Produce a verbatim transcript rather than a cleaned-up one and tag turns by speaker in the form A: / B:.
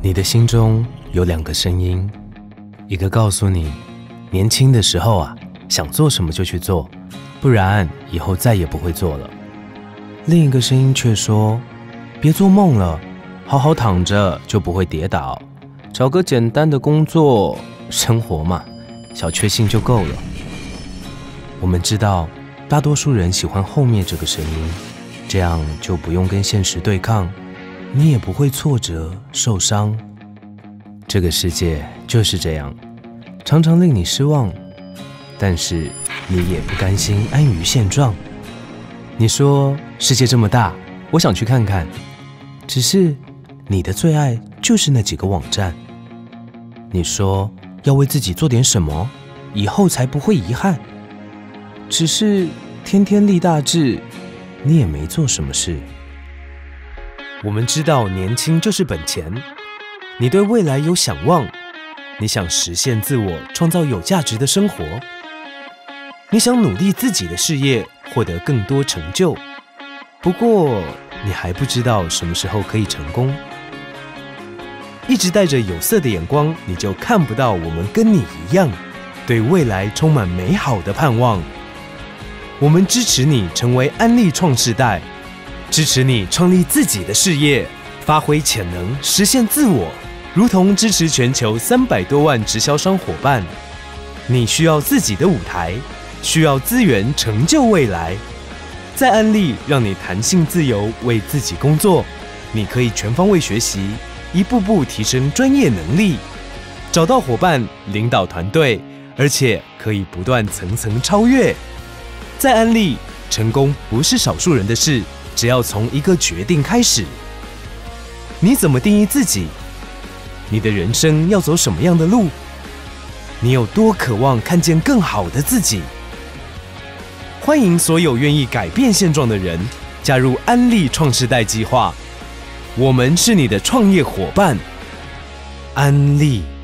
A: 你的心中有两个声音，一个告诉你，年轻的时候啊，想做什么就去做，不然以后再也不会做了。另一个声音却说，别做梦了，好好躺着就不会跌倒，找个简单的工作，生活嘛，小确幸就够了。我们知道，大多数人喜欢后面这个声音，这样就不用跟现实对抗，你也不会挫折受伤。这个世界就是这样，常常令你失望，但是你也不甘心安于现状。你说世界这么大，我想去看看，只是你的最爱就是那几个网站。你说要为自己做点什么，以后才不会遗憾，只是天天立大志，你也没做什么事。我们知道年轻就是本钱，你对未来有想望，你想实现自我，创造有价值的生活，你想努力自己的事业，获得更多成就。不过你还不知道什么时候可以成功。一直带着有色的眼光，你就看不到我们跟你一样，对未来充满美好的盼望。我们支持你成为安利创世代，支持你创立自己的事业，发挥潜能，实现自我，如同支持全球三百多万直销商伙伴。你需要自己的舞台，需要资源成就未来。在安利让你弹性自由，为自己工作，你可以全方位学习，一步步提升专业能力，找到伙伴，领导团队，而且可以不断层层超越。在安利，成功不是少数人的事，只要从一个决定开始。你怎么定义自己？你的人生要走什么样的路？你有多渴望看见更好的自己？欢迎所有愿意改变现状的人加入安利创世代计划，我们是你的创业伙伴。安利。